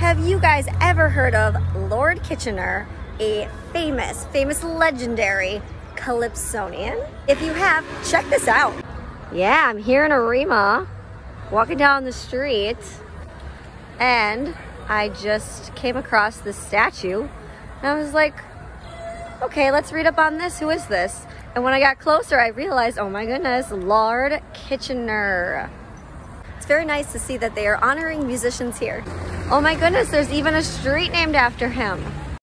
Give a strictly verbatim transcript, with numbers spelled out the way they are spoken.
Have you guys ever heard of Lord Kitchener, a famous, famous legendary Calypsonian? If you have, check this out. Yeah, I'm here in Arima, walking down the street, and I just came across this statue, and I was like, okay, let's read up on this. Who is this? And when I got closer, I realized, oh my goodness, Lord Kitchener. It's very nice to see that they are honoring musicians here. Oh my goodness, there's even a street named after him.